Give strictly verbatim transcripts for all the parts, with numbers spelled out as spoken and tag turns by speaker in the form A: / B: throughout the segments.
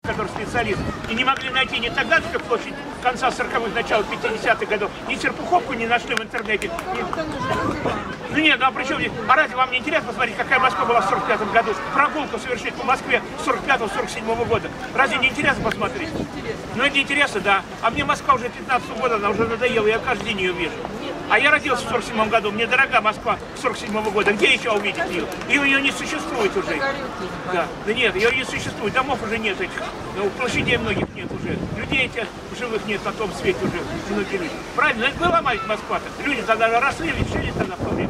A: который специалист, и не могли найти ни тогда, как площадь конца сороковых, начала пятидесятых годов, ни Серпуховку не нашли в интернете. Ни... Ну нет, ну а при чем здесь? А разве вам не интересно посмотреть, какая Москва была в сорок пятом году? Прогулку совершить по Москве сорок пятого сорок седьмого года. Разве не интересно посмотреть? Ну это интересно, да. А мне Москва уже пятнадцатого года, она уже надоела, я каждый день ее вижу. А я родился в сорок седьмом году, мне дорога Москва сорок седьмого года. Где еще увидеть ее? И ее не существует уже. Да, да нет, ее не существует, домов уже нет этих. Ну, площадей многих нет уже. Людей этих живых нет на том свете уже. Многие люди. Правильно, это была мать Москва-то. Люди тогда росли, ведь жили тогда в то время.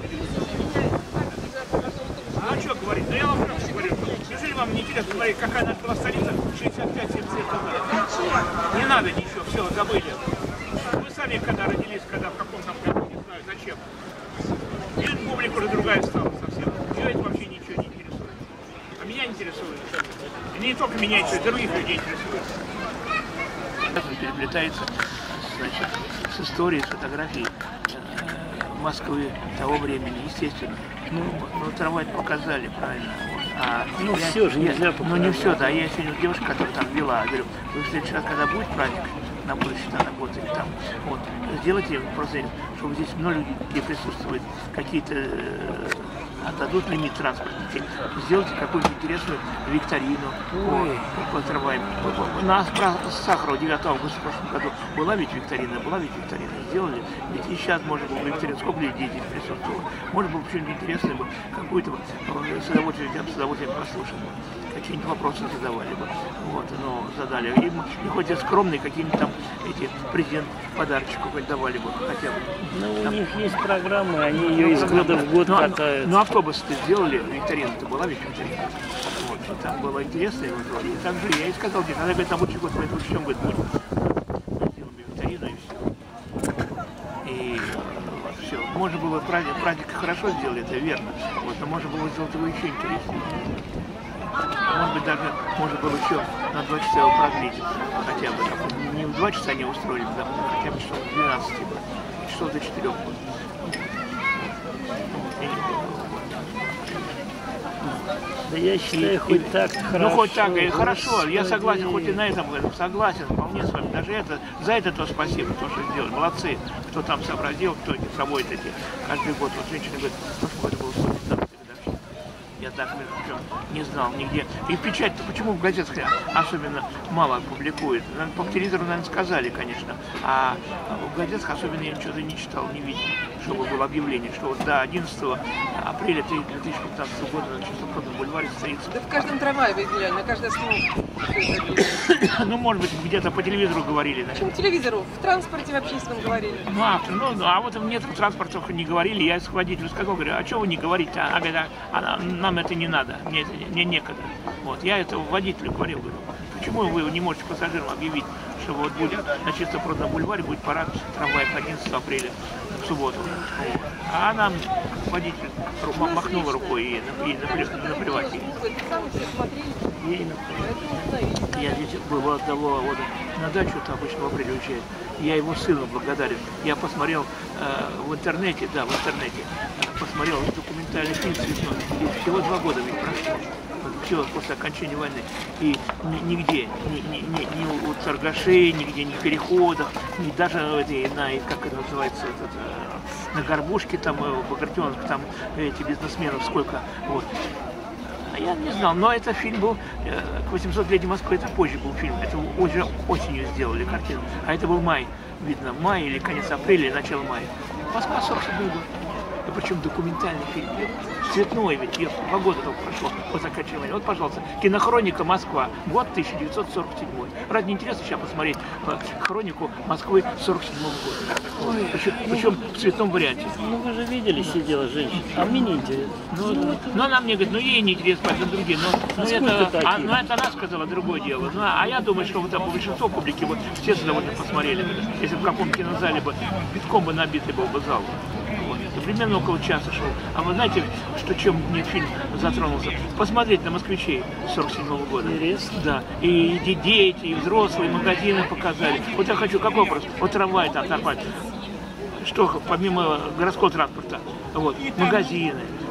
A: А что говорить? Ну я вам просто говорю. Неужели вам не интересно смотреть, какая наша была столица шестьдесят пять семьдесят лет назад? Не надо ничего, все, забыли. Вы сами когда родились, когда в каком там году, не знаю, зачем. И публика уже другая стала совсем. Ее это вообще ничего не интересует. А меня интересует. И не только меня интересует, других людей интересует. Переплетается, значит, с историей, с фотографией Москвы того времени, естественно. Ну, ну трамвай показали, правильно. А
B: ну
A: я,
B: все же нельзя показать.
A: Ну не все, да. Я сегодня девушка, которая там вела, говорю, вы в следующий раз, когда будет праздник, на площади, на год или там, вот, сделайте просто, чтобы здесь много людей присутствует, какие-то э, отдадут лимит транспортники, сделайте какую-то интересную викторину по, по трамваям. На Сахарова девятого августа в прошлом году была ведь викторина, была ведь викторина, сделали, ведь и сейчас можно было бы викторину, сколько людей здесь присутствовало, может было бы что-нибудь интересное бы, какую-то с удовольствием, с удовольствием послушали бы, какие-нибудь вопросы задавали бы, вот, но задали, и, и хоть и скромные какие-нибудь там эти презент, подарочек какой-то давали бы хотя бы.
B: Ну,
A: там,
B: у них есть программы, они ее из года в год
A: ну,
B: катают.
A: Ну, автобус-то сделали, викторина-то была ведь викторина. Вот, и там было интересно, и, вот, и так же я и сказал, где надо говорить, на будущий год, поэтому в чем год будет. Сделали викторину и все. И вот, все. Можно было праздник, праздник хорошо сделали, это верно. Вот, но можно было сделать его еще интереснее. Может быть, даже можно было еще на два часа его продлить, хотя бы там, не в два часа не устроили, да, хотя бы часов в двенадцать, часов до четырех.
B: Да я считаю, и, хоть и, так
A: ну,
B: хорошо.
A: Ну хоть так, и хорошо, я согласен, хоть и на этом году, согласен, вполне с вами. Даже это, за это то спасибо, то, что сделали. Молодцы, кто там сообразил, кто эти проводит эти каждый год. Вот женщина говорит, ну что это было сто пятнадцатая годовщина. Я так, между прочим, не знал нигде. И печать-то почему в газетах особенно мало публикует? По телевизору, наверное, сказали, конечно. А в газетах особенно я ничего не читал, не видел, чтобы было объявление, что вот до одиннадцатого апреля две тысячи пятнадцатого года на Чистопрудном бульваре состоится.
C: Да в каждом трамвае выделяли, на каждой остановке.
A: Ну, может быть, где-то по телевизору говорили.
C: Почему по телевизору? В транспорте в общественном говорили.
A: Ну, а, ну, а вот мне в транспорте не говорили, я с водителем сказал, говорю, а что вы не говорите? Она говорит, а, нам это не надо, мне, мне некогда. Вот, я это водителю говорил, говорю, почему вы не можете пассажирам объявить, что вот будет на Чистопрудном бульваре будет парад трамваев одиннадцатого апреля в субботу. А она, водитель, махнула рукой и, и наплевать ей. Я здесь был одного года на дачу, там обычно в апреле уезжает. Я его сыну благодарен. Я посмотрел э, в интернете, да, в интернете, посмотрел документальный фильм «Цветной». И всего два года ведь прошло. Все после окончания войны. И нигде, ни, ни, ни, ни у торгашей, нигде, ни в переходах, ни даже эти, на, как это называется, этот, на горбушке, там, в Багратионах, там эти бизнесменов сколько. Вот. Я не знал, но этот фильм был, к восьмисотлетию Москвы, это позже был фильм, это уже осенью сделали картину, а это был май, видно, май или конец апреля, или начало мая. Москва сорок седьмой год. И причем документальный фильм, цветной ведь, два года только прошло после окончания. Вот, пожалуйста, кинохроника Москва, год тысяча девятьсот сорок седьмой. Разве не интересно сейчас посмотреть хронику Москвы сорок седьмого года? Ой, причем, причем в цветном варианте.
B: Ну вы же видели, сидела женщина, а мне не интересно.
A: Ну, ну, ну она мне говорит, ну ей не интересно, это другие. Но,
B: а
A: ну, это, а, ну это она сказала, другое дело. Ну, а я думаю, что вот там большинство публики, вот все с удовольствием посмотрели. Если в каком кинозале бы битком бы набитый был бы зал. Вот. Примерно около часа шел. А вы знаете, что чем мне фильм затронулся? Посмотреть на москвичей сорок седьмого года.
B: Интересно.
A: Да. И, и дети, и взрослые, магазины показали. Вот я хочу, какой вопрос? Вот трамвай там нормально. Что помимо городского транспорта? Вот, магазины,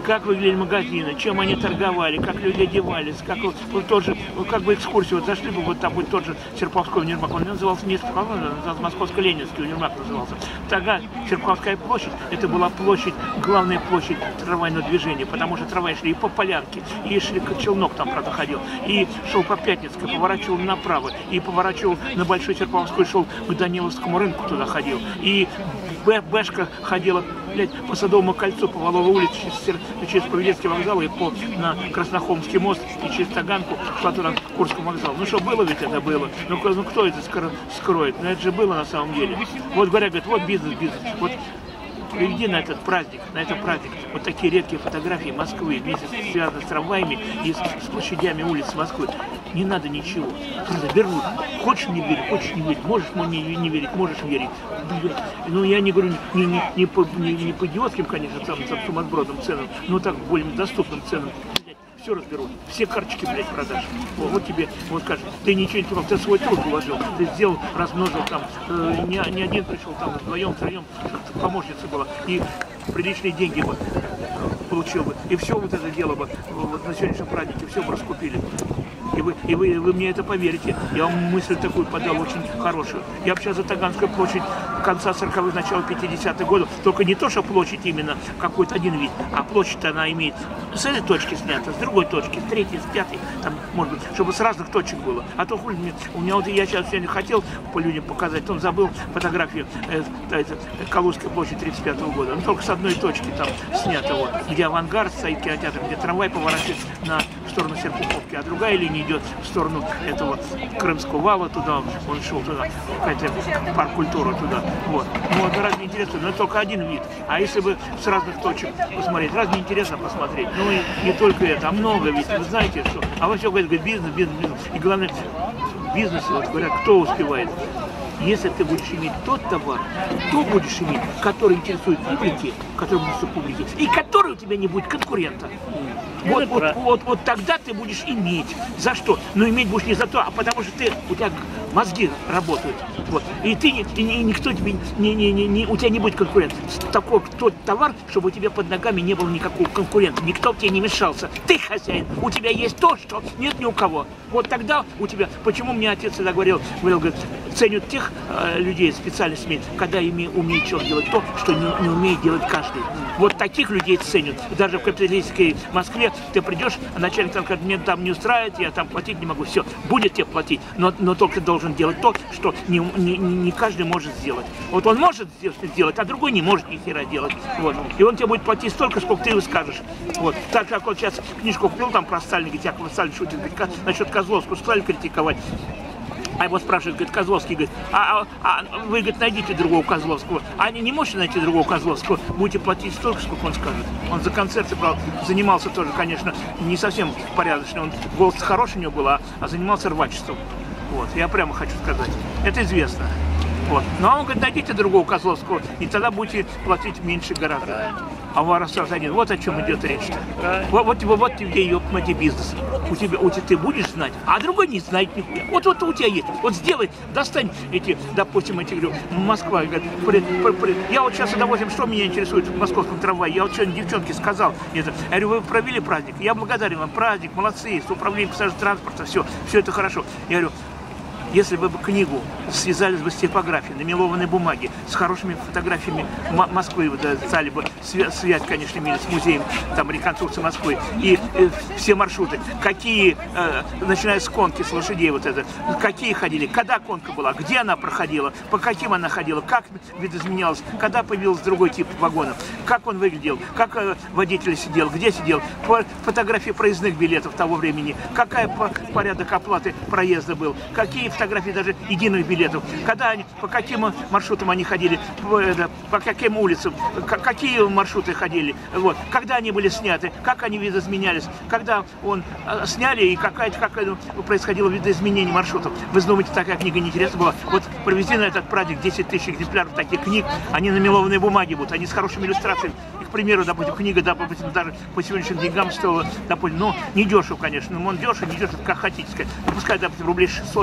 A: как выглядели магазины, чем они торговали, как люди одевались, как вот, вот тоже, вот как бы экскурсию, вот зашли бы вот там вот тот же Серпуховской универмаг, он назывался не Серпуховской, он назывался Московско-Ленинский универмаг назывался. Тогда Серпуховская площадь, это была площадь, главная площадь трамвайного движения, потому что трамваи шли и по Полянке, и шли, как Челнок там, правда, ходил, и шел по Пятницкой, поворачивал направо, и поворачивал на Большой Серпуховской, шел к Даниловскому рынку, туда ходил, и Бэшка ходила, блядь, по Садовому кольцу, по Валовой улице, через, через Павелецкий вокзал и по, на Краснохолмский мост, и через Таганку шла туда к Курскому вокзалу. Ну что, было ведь это было? Ну, ну кто это скроет? Ну это же было на самом деле. Вот говорят, говорят, вот бизнес, бизнес. Вот приведи на этот праздник, на этот праздник вот такие редкие фотографии Москвы, вместе связанные с трамваями и с, с площадями улиц Москвы. Не надо ничего. Просто берут. Хочешь не верить, хочешь не верить. Можешь мне не, не верить, можешь верить. Ну, я не говорю не, не, не, по, не, не по идиотским, конечно, там, там, сумасбродным ценам, но так, более доступным ценам. Все разберут, все карточки, блядь, продашь. Вот, вот тебе, вот скажешь, ты ничего не делал, ты свой труд вложил, ты сделал, размножил там, э, не, не один пришел, там вдвоем, втроем, чтобы помощница была, и приличные деньги бы получил бы, и все вот это дело бы, вот на сегодняшнем празднике, все бы раскупили. И вы, и вы, вы мне это поверите. Я вам мысль такую подал, очень хорошую. Я вообще за Таганскую площадь конца сороковых, начала пятидесятых годов. Только не то, что площадь именно какой-то один вид, а площадь она имеет с этой точки снята, с другой точки, с третьей, с пятой, там, может быть, чтобы с разных точек было. А то хуй мне, у меня вот я сейчас сегодня хотел по людям показать, он забыл фотографию э, э, Калужской площади тридцать пятого года. Он только с одной точки там снято, вот, где авангард стоит кинотеатр, где трамвай поворачивает на сторону Серпуховки, а другая линия идет в сторону этого Крымского вала, туда он шел, туда, какая-то парк культуры туда. Вот. Ну, вот разве интересно, но это только один вид. А если бы с разных точек посмотреть, разве интересно посмотреть? Ну и не только это, а много ведь. Вы знаете, что. А вы все говорите, бизнес, бизнес, бизнес. И главное, в бизнесе, вот говорят, кто успевает. Если ты будешь иметь тот товар, то будешь иметь, который интересует публике, который интересует публике, и который у тебя не будет конкурента. Вот, вот, вот, вот тогда ты будешь иметь. За что? Но иметь будешь не за то, а потому что ты, у тебя мозги работают. Вот. И ты, и, и никто тебе, не, не, не, не, у тебя не будет конкурента. Такой тот товар, чтобы у тебя под ногами не было никакого конкурента. Никто в тебе не мешался. Ты хозяин. У тебя есть то, что нет ни у кого. Вот тогда у тебя, почему мне отец всегда говорил, говорил, говорит, ценят тех э, людей специальностями, когда ими умеет человек делать то, что не, не умеет делать каждый. Вот таких людей ценят. Даже в капиталистической Москве ты придешь, а начальник там скажет, мне там не устраивает, я там платить не могу. Все, будет тебе платить, но, но только ты должен делать то, что не, не, не каждый может сделать. Вот он может сделать, а другой не может ни хера делать. Вот. И он тебе будет платить столько, сколько ты ему скажешь. Вот. Так как вот сейчас книжку купил там про Сталина, говорит, Яков Сталин шутит, говорит, насчет Козловского стали критиковать. А его спрашивают, говорит, Козловский, говорит, а, а, а вы, говорит, найдите другого Козловского. А они не можете найти другого Козловского, будете платить столько, сколько он скажет. Он за концерты, правда, занимался тоже, конечно, не совсем порядочно. Он, голос хороший у него был, а, а занимался рвачеством. Вот, я прямо хочу сказать. Это известно. Вот. Ну, а он говорит, найдите другого Козловского, и тогда будете платить меньше гораздо. А у вас остался один. Вот о чем идет речь-то. Вот, вот, вот, вот тебе ее бизнес. У тебя, у тебя ты будешь знать, а другой не знает нихуя. Вот, вот у тебя есть. Вот сделай, достань эти, допустим, эти, говорю, Москва. Говорит, при, при, при. Я вот сейчас с удовольствием, что меня интересует в московском трамвае. Я вот сегодня девчонке сказал. Это. Я говорю, вы провели праздник. Я благодарен вам. Праздник, молодцы, с управлением пассажирского транспорта, все, все это хорошо. Я говорю, если бы книгу связали бы с типографией, на мелованной бумаге, с хорошими фотографиями Москвы, да, стали бы связь, конечно, имели с музеем там, реконструкции Москвы, и э, все маршруты, какие, э, начиная с конки, с лошадей, вот это, какие ходили, когда конка была, где она проходила, по каким она ходила, как видоизменялась, когда появился другой тип вагонов, как он выглядел, как э, водитель сидел, где сидел, по фотографии проездных билетов того времени, какая по порядок оплаты проезда был, какие фотографии даже единых билетов, когда они, по каким маршрутам они ходили, по, это, по каким улицам, к, какие маршруты ходили, вот, когда они были сняты, как они видоизменялись, когда он э, сняли и какая, как происходило видоизменение маршрутов. Вы думаете, такая книга неинтересна была? Вот провести на этот праздник десять тысяч экземпляров таких книг, они на мелованной бумаге будут, они с хорошими иллюстрациями. И, к примеру, допустим, книга, допустим, даже по сегодняшним деньгам стоила, допустим, ну, не дешево, конечно, но он дешево, не дешево, как хотите сказать. Ну, пускай, допустим, рублей шестьсот-семьсот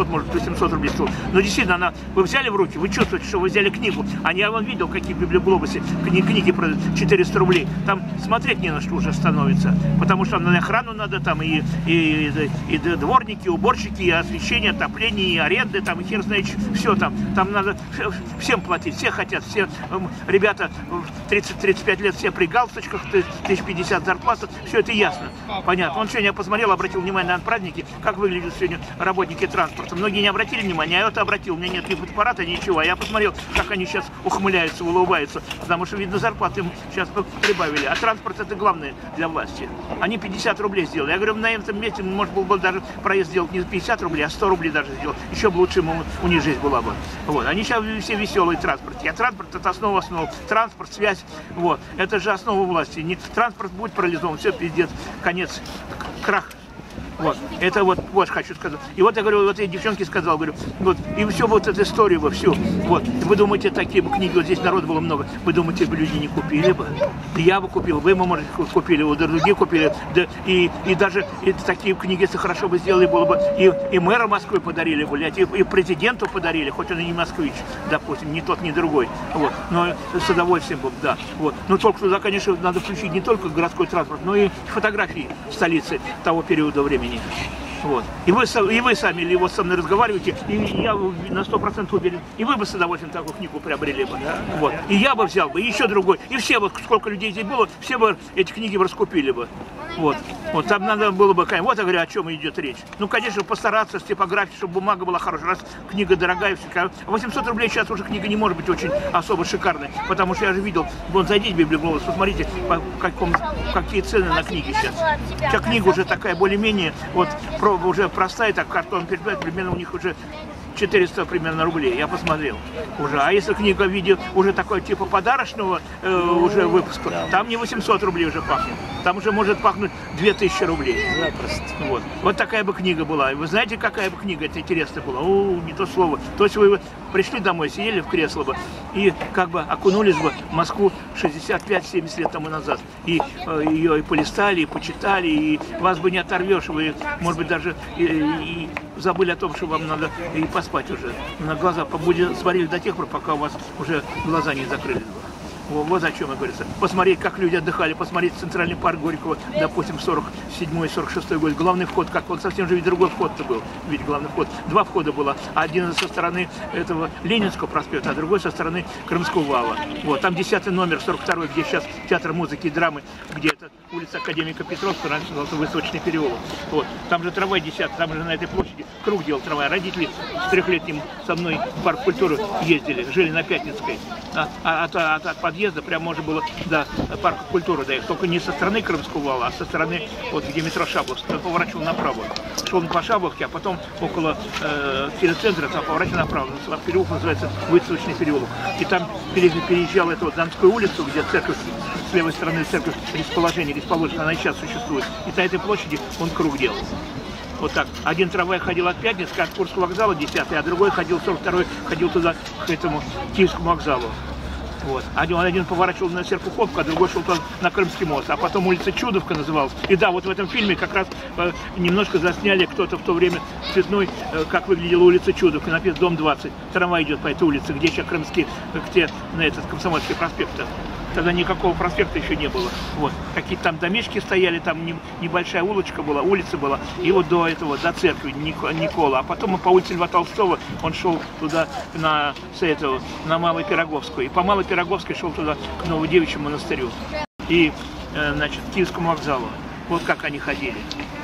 A: шестьсот, может, восемьсот рублей стоит. Но действительно, она, вы взяли в руки, вы чувствуете, что вы взяли книгу. А я вам видел, какие в библиоглобусе кни, книги продают четыреста рублей. Там смотреть не на что уже становится. Потому что на охрану надо, там и, и, и, и дворники, и уборщики, и освещение, отопление, и аренды, там, и хер знает, все там. Там надо всем платить, все хотят, все ребята тридцать-тридцать пять лет, все при галстучках, тысяча пятьдесят зарплата, все это ясно, понятно. Он сегодня посмотрел, обратил внимание на праздники, как выглядят сегодня работники транспорта. Многие не обратили внимания, а я это обратил, у меня нет ни фотоаппарата, ничего. А я посмотрел, как они сейчас ухмыляются, улыбаются, потому что, видно, зарплаты им сейчас прибавили. А транспорт — это главное для власти. Они пятьдесят рублей сделали. Я говорю, на этом месте можно было бы даже проезд сделать не пятьдесят рублей, а сто рублей даже сделать. Еще бы лучше ему, у них жизнь была бы. Вот. Они сейчас все веселые транспорт. А транспорт — это основа основ. Транспорт, связь, вот. Это же основа власти. Не, транспорт будет парализован, все, пиздец, конец, крах. Вот, это вот, вот хочу сказать. И вот я говорю, вот я девчонке сказал, говорю, вот, и все вот эту историю во всю. Вот, вы думаете, такие бы книги, вот здесь народу было много, вы думаете, бы люди не купили бы? Я бы купил, вы, может, купили, вот другие купили, да, и, и даже и такие книги, если хорошо бы сделали, было бы, и, и мэра Москвы подарили, блядь, и, и президенту подарили, хоть он и не москвич, допустим, ни тот, ни другой, вот, но с удовольствием бы, да, вот. Но только туда, конечно, надо включить не только городской транспорт, но и фотографии столицы того периода времени. Вот. И вы, и вы сами или вот со мной разговариваете, и я на сто процентов уверен, и вы бы с удовольствием такую книгу приобрели бы. Да? Вот. И я бы взял бы, и еще другой, и все, вот сколько людей здесь было, все бы эти книги бы раскупили бы. Вот. Вот. Там надо было бы, вот я говорю, о чем идет речь. Ну, конечно, постараться с типографией, чтобы бумага была хорошая, раз книга дорогая, все. восемьсот рублей сейчас уже книга не может быть очень особо шикарной, потому что я же видел, вон, зайдите в библиоглобус, посмотрите, по каком, какие цены на книги сейчас. Сейчас книга уже такая более-менее, вот, уже простая, так, картон переплет, примерно у них уже четыреста примерно рублей, я посмотрел уже. А если книга в виде уже такой типа подарочного э, уже выпуска, там не восемьсот рублей уже пахнет, там уже может пахнуть две тысячи рублей. Запросто. Вот. Вот такая бы книга была. И вы знаете, какая бы книга это интересная была? О, не то слово. То есть вы пришли домой, сидели в кресло бы и как бы окунулись бы в Москву шестьдесят пять — семьдесят лет тому назад. И э, ее и полистали, и почитали, и вас бы не оторвешь. Вы, может быть, даже и, и забыли о том, что вам надо и поспать уже. На глаза побудили, смотрели до тех пор, пока у вас уже глаза не закрылись. Вот, вот о чем я говорю. Посмотреть, как люди отдыхали, посмотреть Центральный парк Горького, допустим, сорок седьмой — сорок шестой год. Главный вход, как он совсем же ведь другой вход-то был. Ведь главный вход. Два входа было. Один со стороны этого Ленинского проспекта, а другой со стороны Крымского вала. Вот. Там десятый номер, сорок второй, где сейчас театр музыки и драмы, где это улица Академика Петровского, раньше назывался Высочный переулок. Вот. Там же трамвай десятый, там же на этой площади круг делал трамвай. Родители с трехлетним со мной в парк культуры ездили, жили на Пятницкой. А, а, от, от, от подъезда прям можно было до парка культуры доехать. Только не со стороны Крымского вала, а со стороны, вот где метро Шабловская. Поворачивал направо. Шел по Шабловке, а потом около э, телецентра там поворачивал направо. Переулок называется Высочный переулок. И там переезжал эту вот Донскую улицу, где церковь, с левой стороны церковь расположение, расположена, она и сейчас существует. И на этой площади он круг делал. Вот так. Один трамвай ходил от Пятницы, от Курского вокзала, десятый, а другой ходил, сорок второй, ходил туда, к этому Киевскому вокзалу. Вот. Один, один поворачивал на Серпуховку, а другой шел на Крымский мост. А потом улица Чудовка называлась. И да, вот в этом фильме как раз э, немножко засняли кто-то в то время цветной, э, как выглядела улица Чудовка. Написано дом двадцать. Трамвай идет по этой улице, где сейчас Крымский, где на этот Комсомольский проспект. Тогда никакого проспекта еще не было. Вот. Какие-то там домишки стояли, там не, небольшая улочка была, улица была. И вот до этого, до церкви Никола. А потом по улице Льва Толстого он шел туда на, с этого, на Малой Пироговскую. И по Малой Пироговской шел туда к Новодевичьему монастырю. И, э, значит, к Киевскому вокзалу. Вот как они ходили.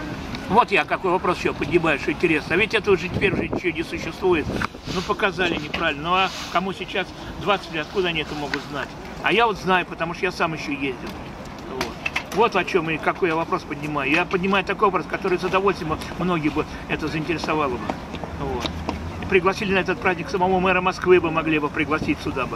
A: Вот я какой вопрос еще поднимаю, что интересно. А ведь это уже теперь уже ничего не существует. Ну, показали неправильно. Ну, а кому сейчас двадцать лет, откуда они это могут знать? А я вот знаю, потому что я сам еще ездил. Вот, вот о чем и какой я вопрос поднимаю. Я поднимаю такой вопрос, который с удовольствием многие бы это заинтересовало бы. Вот. И пригласили на этот праздник самого мэра Москвы бы могли бы пригласить сюда бы.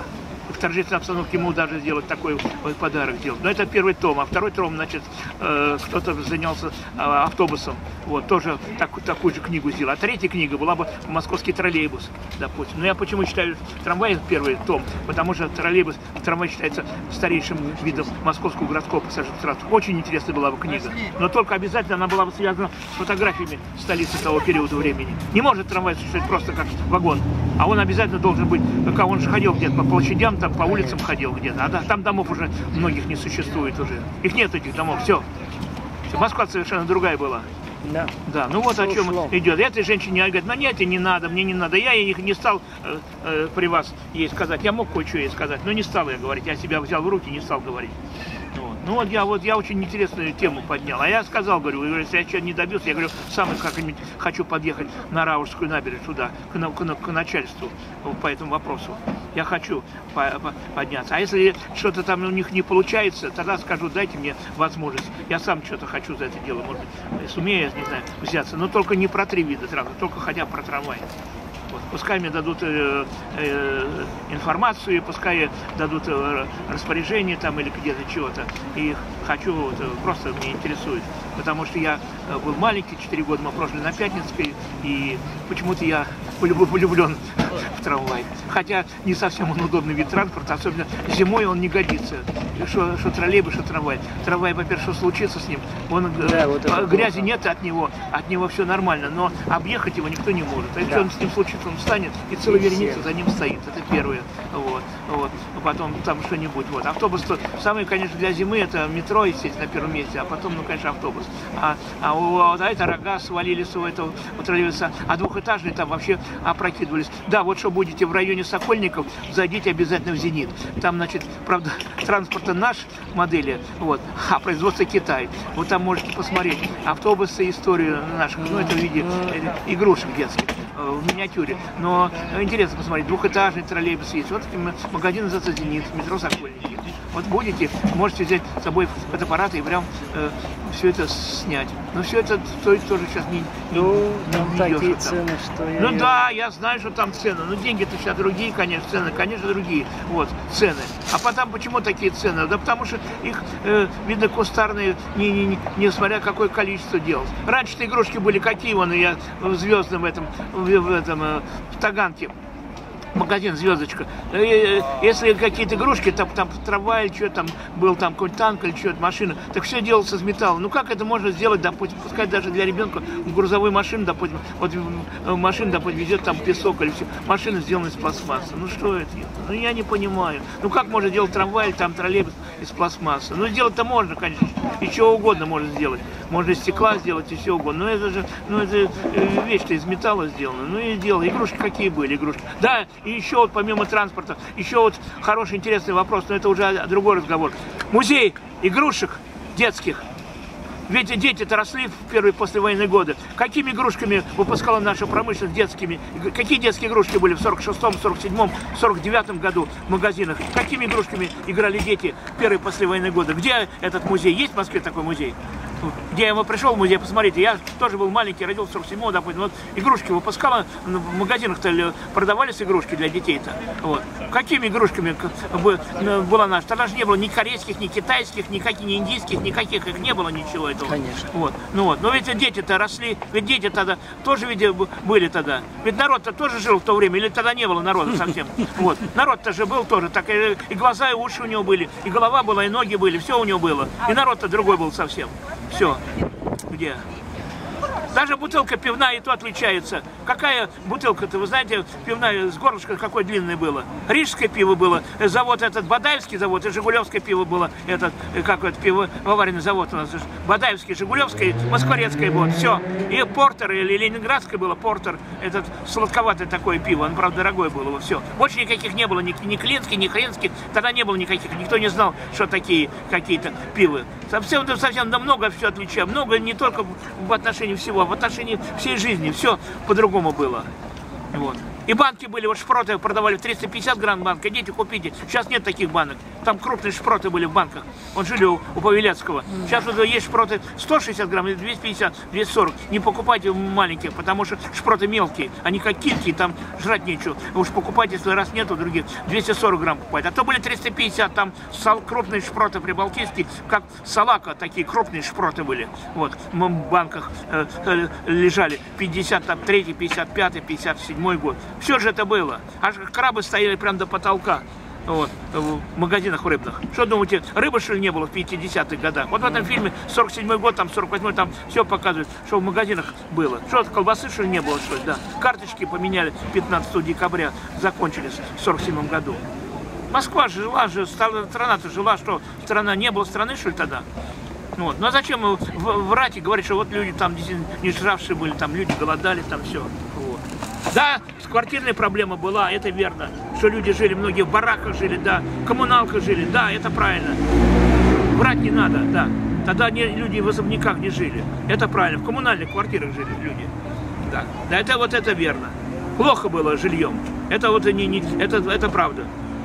A: в торжественной обстановке ему даже сделать такой подарок сделать. Но это первый том. А второй том, значит, э, кто-то занялся э, автобусом. Вот, тоже так, такую же книгу сделал. А третья книга была бы «Московский троллейбус», допустим. Но я почему считаю трамвай первый том? Потому что троллейбус, трамвай считается старейшим видом московского городского пассажирского транспорта. Очень интересная была бы книга. Но только обязательно она была бы связана с фотографиями столицы того периода времени. Не может трамвай существовать просто как вагон. А он обязательно должен быть, как он же ходил где-то по площадям, там по улицам ходил где-то. А там домов уже многих не существует уже. Их нет, этих домов. Все. Все. Москва совершенно другая была.
B: Да.
A: Да, ну вот
B: Все
A: о чем
B: ушло.
A: идет. Этой женщине говорит, ну нет, не надо, мне не надо. Я ей не стал э, э, при вас ей сказать. Я мог кое-что ей сказать, но не стал я говорить. Я себя взял в руки, не стал говорить. Вот. Ну вот я вот я очень интересную тему поднял. А я сказал, говорю, если я что-то не добился, я говорю, сам как-нибудь хочу подъехать на Раушскую набережную туда, к, к, к начальству по этому вопросу. Я хочу по, по, подняться. А если что-то там у них не получается, тогда скажу, дайте мне возможность. Я сам что-то хочу за это дело, может быть, сумею, не знаю, взяться. Но только не про три вида транспорта, только хотя бы про трамвай. Вот. Пускай мне дадут э, э, информацию, пускай дадут э, распоряжение там или где-то чего-то. И хочу, вот, просто меня интересует. Потому что я был маленький, четыре года мы прожили на Пятницкой, и почему-то я влюблен в трамвай. Хотя не совсем он удобный вид транспорта, особенно зимой он не годится. Что, что троллейбус, что трамвай. Трамвай, во-первых, что случится с ним, он,
B: да, вот
A: грязи
B: плохо.
A: Нет от него, от него все нормально, но объехать его никто не может. А если да. он с ним случится, он встанет, и целая вереница за ним стоит. Это первое. Вот, вот. Потом там что-нибудь. Вот. Автобус, то, самое, конечно, для зимы это метро, естественно, на первом месте, а потом, ну, конечно, автобус. А, а, у, а это рога свалились у этого у троллейбуса, а двухэтажные там вообще опрокидывались. Да, вот что будете в районе Сокольников, зайдите обязательно в «Зенит». Там, значит, правда, транспорта наш модели, вот, а производство Китай. Вот там можете посмотреть автобусы, историю наших, ну, это в виде игрушек детских в миниатюре. Но интересно посмотреть, двухэтажный троллейбус есть. Вот магазин называется «Зенит», метро Сокольники. Вот будете, можете взять с собой фотоаппарат и прям э, все это снять. Но все это стоит тоже сейчас не, не,
B: ну, там
A: не
B: такие
A: дешево,
B: цены,
A: там.
B: что я...
A: Ну да, я знаю, что там цены. Но деньги-то сейчас другие, конечно, цены, конечно, другие. Вот, цены. А потом, почему такие цены? Да потому что их, э, видно, кустарные, не, не, не, несмотря какое количество делалось. Раньше-то игрушки были какие, вон, я в звездном этом, в, в этом, э, в Таганке. Магазин «Звездочка». Если какие-то игрушки, там, там трамвай, что там был, там какой-то танк или что-то, машина, так все делается из металла. Ну как это можно сделать, допустим, пускай даже для ребенка грузовой машины, допустим, вот машина, допустим, везет там песок или все, машина сделана из пластмассы. Ну что это? Ну я не понимаю. Ну как можно делать трамвай или там троллейбус из пластмассы? Ну сделать-то можно, конечно, и чего угодно можно сделать. Можно из стекла сделать и все угодно. Но это же, ну это вещь-то из металла сделана. Ну и дело. Игрушки какие были, игрушки. Да, и еще вот помимо транспорта, еще вот хороший, интересный вопрос, но это уже другой разговор. Музей игрушек детских. Ведь дети-то росли в первые послевоенные годы. Какими игрушками выпускала наша промышленность детскими? Какие детские игрушки были в сорок шестом, сорок седьмом, сорок девятом году в магазинах? Какими игрушками играли дети в первые послевоенные годы? Где этот музей? Есть в Москве такой музей? Где я пришел в музей, посмотрите, я тоже был маленький, родился в сорок седьмом, допустим, вот игрушки выпускала, в магазинах-то продавались игрушки для детей-то. Вот. Какими игрушками была наша? Тогда же не было ни корейских, ни китайских, никаких, ни индийских, никаких, их не было ничего этого.
B: Конечно.
A: Вот. Ну вот. Но ведь дети-то росли, ведь дети тогда тоже ведь были тогда. Ведь народ-то тоже жил в то время, или тогда не было народа совсем. Вот. Народ-то же был тоже, так и, и глаза, и уши у него были, и голова была, и ноги были, все у него было. И народ-то другой был совсем. Все. Где? Даже бутылка пивная и то отличается. Какая бутылка-то, вы знаете, пивная с горлышком какое длинное было? Рижское пиво было, завод этот, Бадаевский завод, и Жигулевское пиво было, этот, как это, пивоваренный завод у нас, Бадаевский, Жигулевское, Москворецкое, вот, все. И Портер, или Ленинградское было, Портер, этот сладковатое такое пиво, оно, правда, дорогое было, вот, все. Больше никаких не было, ни, ни Клинских, ни Хренских, тогда не было никаких, никто не знал, что такие какие-то пивы. Совсем, совсем, да много все отличия, много не только в отношении всего, а в отношении всей жизни, все по-другому было. Вот. И банки были, вот шпроты продавали в триста пятьдесят грамм банка, идите купите. Сейчас нет таких банок. Там крупные шпроты были в банках. Вот жили у, у Павелецкого. Сейчас вот есть шпроты сто шестьдесят грамм, двести пятьдесят, двести сорок. Не покупайте маленьких, потому что шпроты мелкие. Они как кильки, там жрать нечего. Уж покупайте, если раз нету других, двести сорок грамм покупать. А то были триста пятьдесят, там сал, крупные шпроты прибалтийские, как салака, такие крупные шпроты были. Вот, в банках э, э, лежали пятьдесят три, пятьдесят пять, пятьдесят седьмой год. Все же это было. Аж крабы стояли прямо до потолка. Вот, в магазинах рыбных. Что думаете, рыбы, что ли, не было в пятидесятых годах? Вот в этом фильме сорок седьмой год, там сорок восьмой, там все показывает, что в магазинах было. Что, колбасы, что ли, не было, что ли, да. Карточки поменяли пятнадцатого декабря, закончились в сорок седьмом году. Москва же жила, же, страна-то жила, что страна, не было страны, что ли, тогда? Вот. Ну а зачем врать и говорить, что вот люди там не жравшие были, там люди голодали, там все. Вот. Да, квартирная проблема была, это верно, что люди жили, многие в бараках жили, да, в коммуналках жили, да, это правильно. Врать не надо, да. Тогда не, люди в особняках не жили, это правильно, в коммунальных квартирах жили люди. Да, да, это вот это верно. Плохо было жильем, это вот не, не это, это правда.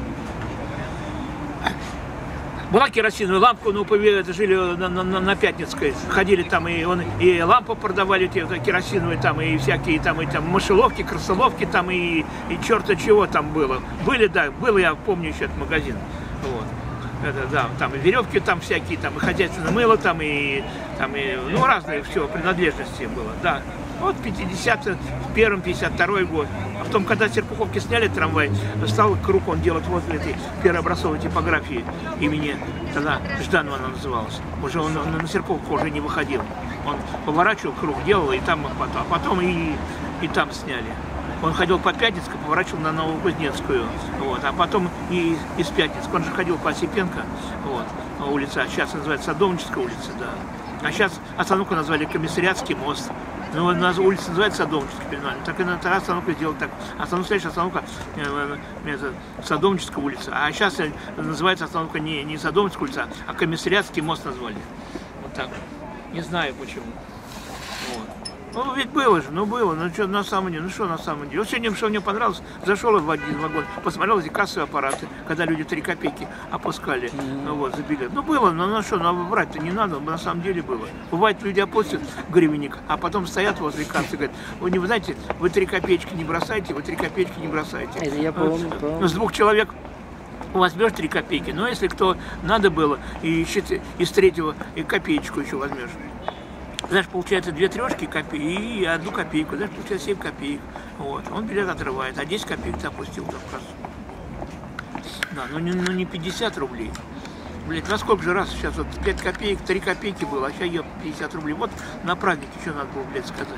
A: Была керосиновая лампа, ну, это жили на, на, на Пятницкой, ходили там, и, он, и лампу продавали, те, керосиновые, там, и всякие там, и там мышеловки, крысоловки, там, и, и черта чего там было. Были, да, был, я помню еще этот магазин. Вот. Это, да, там и веревки там всякие, там, и хозяйственное мыло, там, и, там, и, ну, разные все, принадлежности было, да. Вот пятидесятый, первый, пятьдесят второй год. А потом, когда Серпуховки сняли трамвай, стал круг он делать возле этой первообразцовой типографии имени, тогда Жданова она называлась. Уже он, он на Серпуховку уже не выходил. Он поворачивал круг, делал, и там потом, а потом и, и там сняли. Он ходил по Пятницкой, поворачивал на Новокузнецкую, вот, а потом и из Пятницкой. Он же ходил по Осипенко, вот, улица, сейчас называется Садовническая улица, да. А сейчас остановку назвали Комиссариатский мост. Ну, у нас улица называется Садовническая, перенали. Так и на второй остановку сделал так. Остановка, следующая остановка э, э, Садовническая улица. А сейчас называется остановка не, не Садовническая улица, а Комиссариатский мост назвали. Вот так. Не знаю почему. Вот. Ну, ведь было же, ну было, ну что на самом деле, ну что на самом деле. Вот сегодня, что мне понравилось, зашел в один вагон, посмотрел эти кассовые аппараты, когда люди три копейки опускали, mm-hmm. ну, вот, за билет. Ну было, ну, ну что, ну врать-то не надо, на самом деле было. Бывает, люди опустят гривенник, а потом стоят возле кассы и говорят, вы не вы знаете, вы три копеечки не бросаете, вы три копеечки не бросаете.
B: Это я помню,
A: вот,
B: помню.
A: С двух человек возьмешь три копейки, но если кто надо было, и из третьего и копеечку еще возьмешь. Знаешь, получается две трешки и одну копейку, знаешь, получается семь копеек. Вот. Он билет отрывает, а десять копеек ты опустил там в кассу. Да, ну не, ну не пятьдесят рублей. Блять, на сколько же раз сейчас вот пять копеек, три копейки было, а сейчас я пятьдесят рублей. Вот на празднике что надо было, блядь, сказать.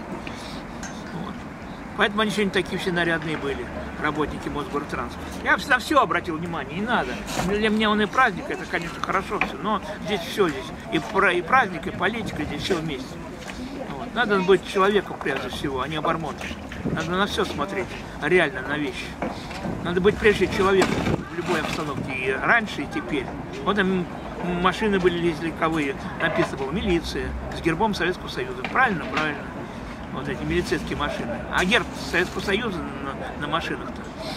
A: Вот. Поэтому они сегодня такие все нарядные были, работники Мосгортранспорта. Я на все обратил внимание, не надо. Для меня он и праздник, это, конечно, хорошо все, но здесь все здесь. И, и праздник, и политика, здесь все вместе. Вот. Надо быть человеком прежде всего, а не обормотом. Надо на все смотреть, реально на вещи. Надо быть прежде человеком в любой обстановке, и раньше, и теперь. Вот там машины были легковые, написано было милиция с гербом Советского Союза. Правильно? Правильно. Вот эти милицейские машины. А герб Советского Союза на, на машинах-то,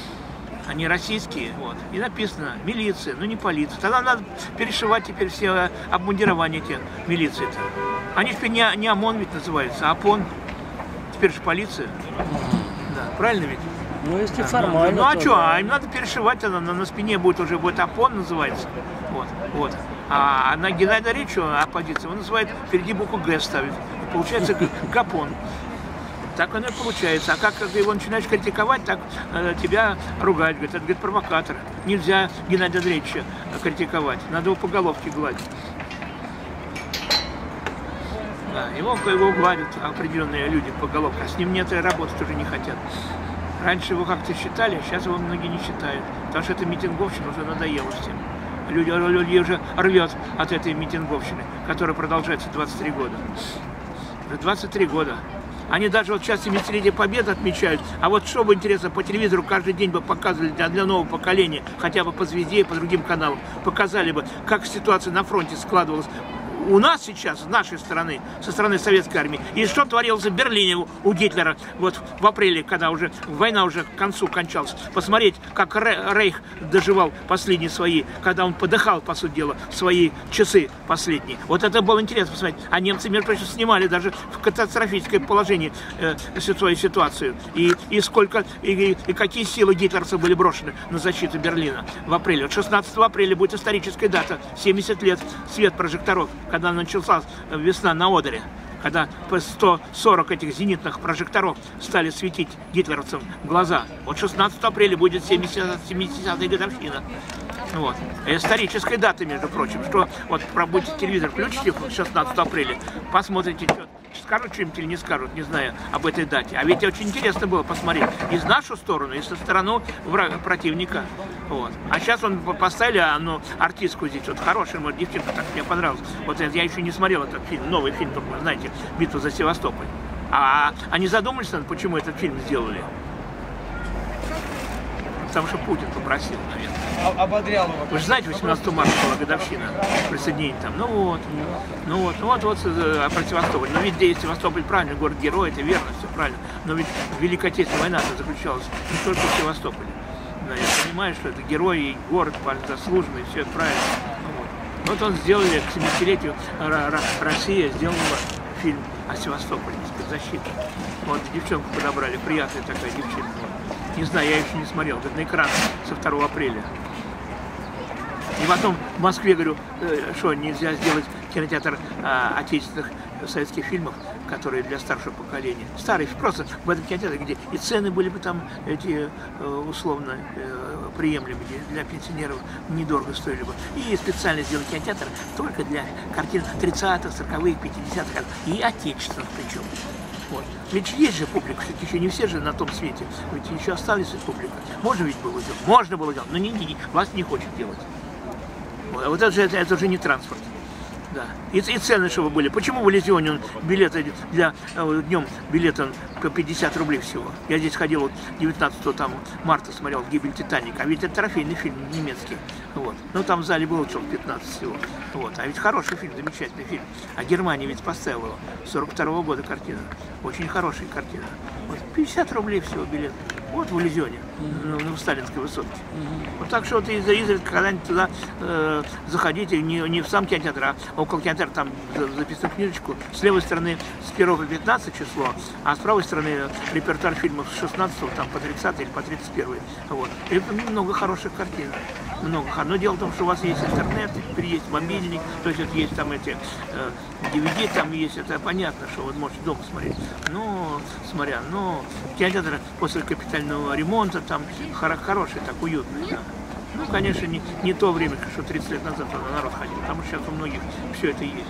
A: они российские, вот. И написано милиция, но не полиция. Тогда надо перешивать теперь все обмундирования этих милиции-то. Они теперь не, не ОМОН ведь называются, а ОПОН. Теперь же полиция. Да, правильно ведь?
B: Ну, если
A: да,
B: формально.
A: Ну, ну а
B: то,
A: что,
B: да.
A: а им надо перешивать, тогда на, на спине будет уже будет ОПОН называется. Вот, вот. А на Геннадия Андреевича оппозиция, он называет, впереди букву Г ставит. Получается ГАПОН. Так оно и получается. А как его начинаешь критиковать, так э, тебя ругать. Говорит, это говорит, провокатор. Нельзя Геннадия Андреевича критиковать. Надо его по головке гладить. Да, его, его гладят определенные люди по головке. А с ним нет и работать уже не хотят. Раньше его как-то считали, сейчас его многие не считают. Потому что эта митинговщина уже надоела всем. Люди, люди уже рвет от этой митинговщины, которая продолжается двадцать три года. Уже двадцать три года. Они даже вот сейчас семидесятилетие Победы отмечают. А вот что бы интересно, по телевизору каждый день бы показывали для, для нового поколения, хотя бы по «Звезде» и по другим каналам, показали бы, как ситуация на фронте складывалась у нас сейчас, с нашей стороны, со стороны советской армии, и что творилось в Берлине у Гитлера, вот в апреле, когда уже война уже к концу кончалась. Посмотреть, как Рейх доживал последние свои, когда он подыхал, по сути дела, свои часы последние. Вот это было интересно посмотреть. А немцы, между прочим, снимали даже в катастрофическое положение э, свою ситуацию. И, и сколько, и, и какие силы гитлерцев были брошены на защиту Берлина в апреле. Вот шестнадцатого апреля будет историческая дата, семьдесят лет свет прожекторов, когда началась весна на Одере, когда по сто сорок этих зенитных прожекторов стали светить гитлеровцам в глаза. Вот шестнадцатого апреля будет семидесятая годовщина. Вот. Историческая дата, между прочим, что вот пробудете телевизор, включите шестнадцатого апреля, посмотрите, что скажут что-нибудь или не скажут, не знаю, об этой дате. А ведь очень интересно было посмотреть и с нашу сторону, и со стороны врага, противника. Вот. А сейчас он поставили ну, артистку здесь, вот хорошая, вот, девчонка, так мне понравилась. Вот я еще не смотрел этот фильм, новый фильм, только, знаете, «Битва за Севастополь». А они задумались, почему этот фильм сделали? Потому что Путин попросил, наверное.
C: Ободрял его.
A: Вы же знаете, восемнадцатого марта была годовщина присоединения там. Ну вот, ну вот, ну вот, вот а про Севастополь. Но ведь здесь Севастополь правильно, город-герой, это верно, все правильно. Но ведь Великая Отечественная война заключалась не только в Севастополе. Да, я понимаю, что это герой и город заслуженный, все это правильно. Вот, вот он сделали к семидесятилетию Россия сделала фильм о Севастополе, спецзащиты. Вот девчонку подобрали, приятная такая девчонка. Не знаю, я еще не смотрел, это на экран со второго апреля. И потом в Москве, говорю, что нельзя сделать кинотеатр а, отечественных советских фильмов, которые для старшего поколения. Старый, просто в этом кинотеатре, где и цены были бы там эти условно приемлемые для пенсионеров, недорого стоили бы. И специально сделать кинотеатр только для картин тридцатых, сороковых, пятидесятых и отечественных причем. Вот. Ведь есть же публика, все-таки еще не все же на том свете, ведь еще осталась и публика. Можно ведь было делать, можно было делать, но не, не, власть не хочет делать. Вот, вот это, же, это, это же не транспорт. Да. И, и цены, чтобы были. Почему в Иллюзионе билеты для э, днем билеты по пятьдесят рублей всего? Я здесь ходил вот девятнадцатого там, марта, смотрел «Гибель Титаника», а ведь это трофейный фильм немецкий. Вот. Ну там в зале было человек пятнадцать всего. Вот. А ведь хороший фильм, замечательный фильм. А Германия ведь поставила его. сорок второго года картина. Очень хорошая картина. Вот. пятьдесят рублей всего билет. Вот в Иллюзионе, mm-hmm. ну, в Сталинской высотке. Mm-hmm. Вот так что вот изредка когда-нибудь туда э, заходите, не, не в сам кинотеатр, а около кинотеатра, там записываю книжечку. С левой стороны с первого по пятнадцатое число, а с правой стороны репертуар фильмов с шестнадцатого там, по тридцатое или по тридцать первое. Вот. И много хороших картин. Много. Но дело в том, что у вас есть интернет, теперь есть мобильник, то есть вот есть там эти э, ди ви ди, там есть, это понятно, что вы можете дома смотреть. Но, смотря, но кинотеатр после капитального ремонта там хоро хороший, так уютный, да. Ну, конечно, не, не то время, что тридцать лет назад туда народ ходил, потому что сейчас у многих все это есть.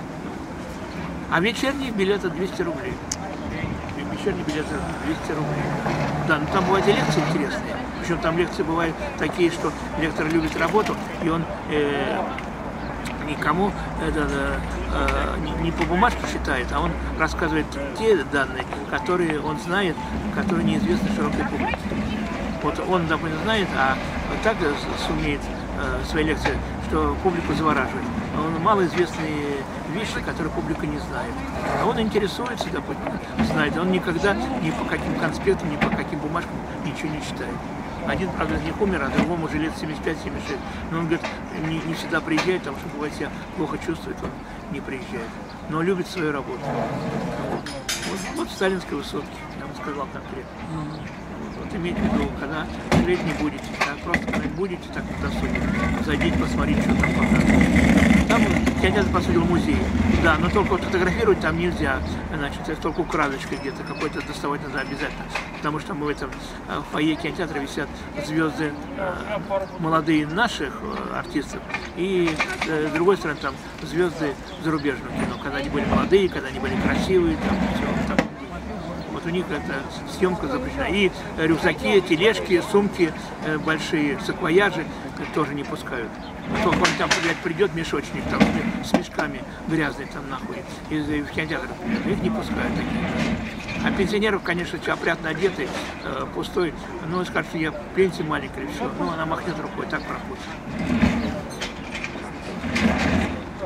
A: А вечерние билеты двести рублей. Вечерние билеты двести рублей. Да, ну там бывают и лекции интересные. Причем там лекции бывают такие, что лектор любит работу, и он э, никому это, э, не, не по бумажке читает, а он рассказывает те данные, которые он знает, которые неизвестны широкой публике. Вот он, допустим, знает, а так сумеет э, свои лекции, что публику завораживает. Он малоизвестные вещи, которые публика не знает. А он интересуется, допустим, знает. Он никогда ни по каким конспектам, ни по каким бумажкам ничего не читает. Один, правда, из них умер, а другому уже лет семьдесят пять — семьдесят шесть. Но он, говорит, не, не всегда приезжает, потому что, бывает, себя плохо чувствует, он не приезжает. Но любит свою работу. Вот, вот, вот в Сталинской высотке, я вам сказал конкретно. Вот, вот имейте в виду, когда смотреть не будете, так, просто когда не будете, так на досуге, зайдите, посмотрите, что там показывают. Там кинотеатр посудил музей, да, но только вот фотографировать там нельзя, значит, это только украдочкой где-то, какой-то доставать надо обязательно, потому что мы в этом в фойе кинотеатра висят звезды э, молодые наших э, артистов, и э, с другой стороны там звезды зарубежного кино, когда они были молодые, когда они были красивые, там, все, там. Вот у них эта съемка запрещена. И рюкзаки, тележки, сумки э, большие, саквояжи э, тоже не пускают. Только он там придет мешочник там, с мешками грязный там нахуй, из, из кинотеатра, их не пускают такие. А пенсионеров, конечно, опрятно одетый, э, пустой, ну, скажет, я пенсия маленькая, и все. Ну, она махнет рукой, так проходит.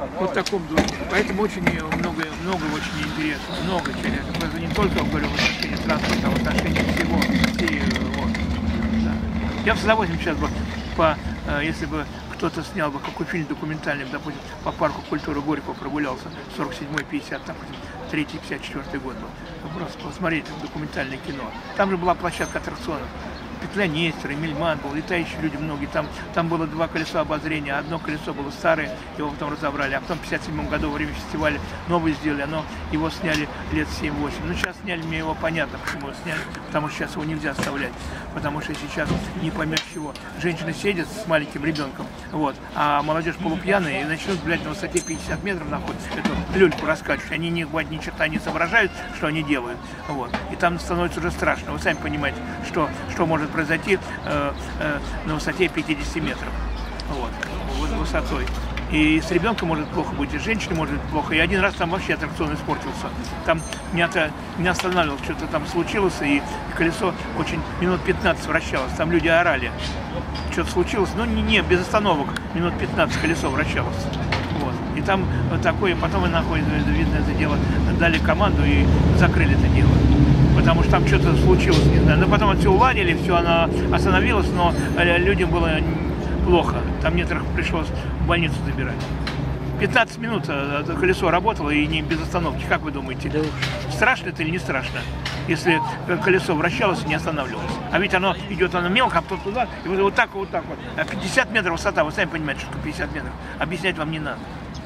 A: Вот в таком духе. Поэтому очень много, много очень интересно, много чего. Это не только, говорю, в отношении транспорта, а в отношении всего. всей, вот, да. Я бы с удовольствием сейчас бы, по, если бы кто-то снял бы какой фильм документальный, допустим, по парку культуры Горького прогулялся, сорок седьмой, пятьдесят, допустим, третий, пятьдесят четвёртый год был. Просто посмотреть документальное кино. Там же была площадка аттракционов. Петля Нестера, Мельман был, летающие люди многие. Там, там было два колеса обозрения. Одно колесо было старое, его потом разобрали. А потом в пятьдесят седьмом году во время фестиваля новое сделали. Оно, его сняли лет семь-восемь. Ну, сейчас сняли, мне его понятно, почему его сняли. Потому что сейчас его нельзя оставлять. Потому что сейчас не поймешь чего. Женщины сидят с маленьким ребенком, вот, а молодежь полупьяная и начнут, блядь, на высоте пятьдесят метров находят эту люльку раскачивать. Они ни, ни черта не соображают, что они делают. Вот. И там становится уже страшно. Вы сами понимаете, что, что может произойти э, э, на высоте пятидесяти метров. Вот, вот высотой. И с ребенком может плохо быть, и с женщиной может быть плохо. И один раз там вообще аттракцион испортился. Там меня, меня останавливало, что-то там случилось, и колесо очень минут пятнадцать вращалось. Там люди орали. Что-то случилось, ну не, не, без остановок. Минут пятнадцать колесо вращалось. Вот. И там вот такое, потом и нахуй, видно, это дело, дали команду и закрыли это дело. Потому что там что-то случилось, не знаю. Но потом это все уладили, все, она остановилась, но людям было плохо. Там некоторых пришлось в больницу забирать. пятнадцать минут это колесо работало и не без остановки. Как вы думаете, страшно это или не страшно, если колесо вращалось и не останавливалось? А ведь оно идет, оно мелко, а потом туда, и вот, вот так вот так вот. А пятьдесят метров высота, вы сами понимаете, что пятьдесят метров. Объяснять вам не надо.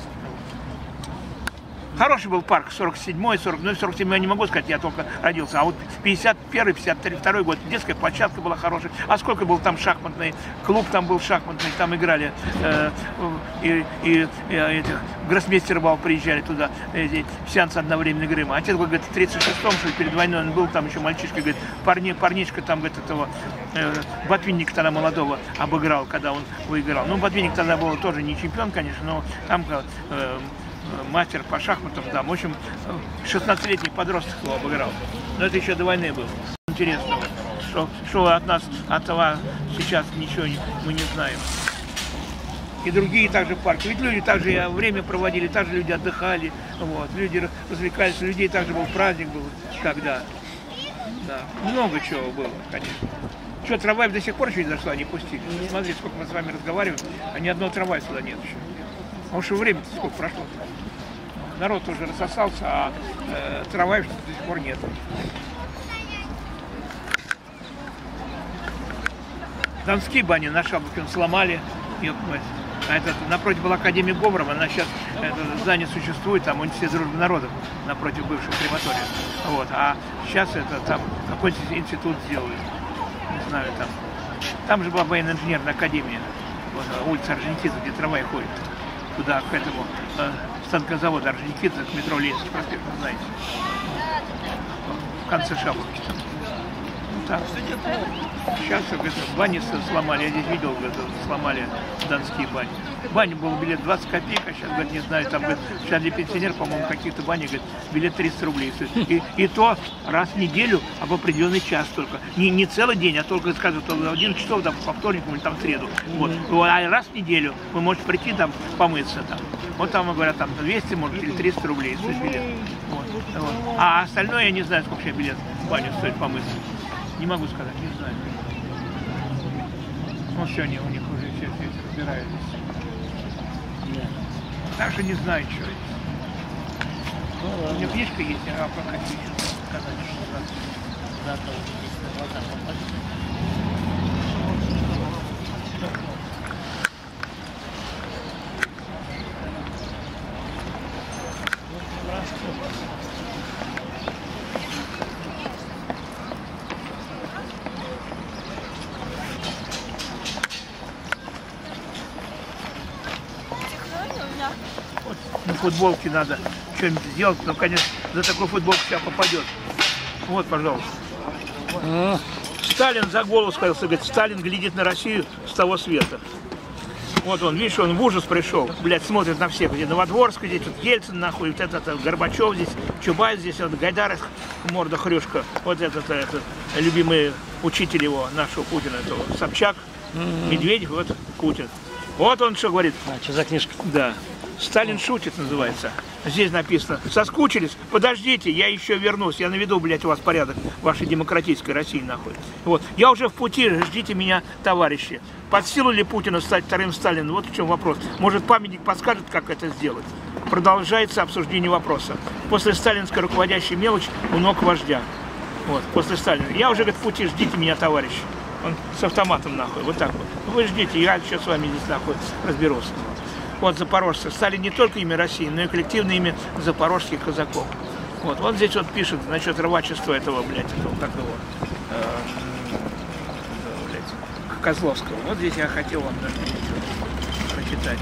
A: Хороший был парк, сорок седьмой, сорок, ну сорок седьмой я не могу сказать, я только родился, а вот пятьдесят первый, пятьдесят второй год, детская площадка была хорошая. А сколько был там шахматный, клуб там был шахматный, там играли, э, и, и, и этих, гроссмейстер бал приезжали туда, эти, сеансы одновременной игры. Отец говорит, в тридцать шестом, что ли, перед войной он был, там еще мальчишка, говорит, парни, парнишка там, говорит, этого, э, Ботвинника тогда молодого обыграл, когда он выиграл. Ну, Ботвинник тогда был тоже не чемпион, конечно, но там, э, мастер по шахматам, там, в общем, шестнадцатилетний подросток его обыграл. Но это еще до войны было. Интересно, что, что от нас, от того сейчас ничего не, мы не знаем. И другие также парки. Ведь люди также время проводили, также люди отдыхали, вот, люди развлекались, у людей также был праздник был тогда. Да, много чего было, конечно. Что, трамвай до сих пор еще не зашла, не пустили. Смотри, сколько мы с вами разговариваем, а ни одного трамвая сюда нет еще. Потому что время-то сколько прошло. Народ уже рассосался, а э, трамваев до сих пор нет. Донские бани на Шаблуке сломали. А это, напротив была Академия Говорова, она сейчас, это здание существует, там университет дружбы народов, напротив бывшего крематория. Вот. А сейчас это там какой-то институт сделали. Не знаю, там. Там же была военно-инженерная академия. Вот, улица Орджоникидзе, где трамвай ходит. Туда, к этому э, станкозаводу Орджоникидзе, к метро Ленинский проспект, вы знаете. В конце Шаблуки. Ну, так. Сейчас говорит, бани сломали, я здесь видел, говорит, сломали донские бани. Бани был билет двадцать копеек, а сейчас, говорит, не знаю, там, говорит, сейчас для пенсионеров, по-моему, каких-то бани, говорит, билет триста рублей. И, и то раз в неделю, а в определенный час только. Не, не целый день, а только, скажем, в одиннадцать часов, там, по вторникам или там в среду. Вот. А раз в неделю вы можете прийти там помыться там. Вот там, говорят, там двести, может, или триста рублей стоит билет. Вот. Вот. А остальное я не знаю, сколько сейчас билет в баню стоит помыться. Не могу сказать, не знаю. Ну, сегодня у них уже все, все эти разбирались. Так что не знаю, что это. Ну, у меня книжка есть, а пока не хочу сказать, что завтра здесь на глазах попадет. На футболке надо что-нибудь сделать, но, конечно, за такую футболку сейчас попадет. Вот, пожалуйста. А. Сталин за голову сказал, говорит, Сталин глядит на Россию с того света. Вот он, видишь, он в ужас пришел, блядь, смотрит на всех, где Новодворск, здесь вот Ельцин, нахуй, вот этот, этот Горбачев здесь, Чубайс здесь, вот Гайдар, морда хрюшка, вот этот, этот любимый учитель его, нашего Путина, этого, Собчак, mm-hmm. Медведев, вот Путин. Вот он что говорит.
B: А, что за книжка?
A: Да. Сталин шутит, называется. Здесь написано. Соскучились? Подождите, я еще вернусь. Я наведу, блядь, у вас порядок в вашей демократической России, нахуй. Вот. Я уже в пути, ждите меня, товарищи. Под силу ли Путину стать вторым Сталиным? Вот в чем вопрос. Может, памятник подскажет, как это сделать? Продолжается обсуждение вопроса. После сталинской руководящей мелочь у ног вождя. Вот, после Сталина. Я уже, говорит, в пути, ждите меня, товарищи. Он с автоматом, нахуй, вот так вот. Вы ждите, я сейчас с вами здесь, нахуй, разберусь. Вот запорожцы. Сталин не только имя России, но и коллективное имя запорожских казаков. Вот, вот здесь вот пишет насчет рвачества этого, блядь, этого, как его, э, блядь, Козловского. Вот здесь я хотел вам даже прочитать.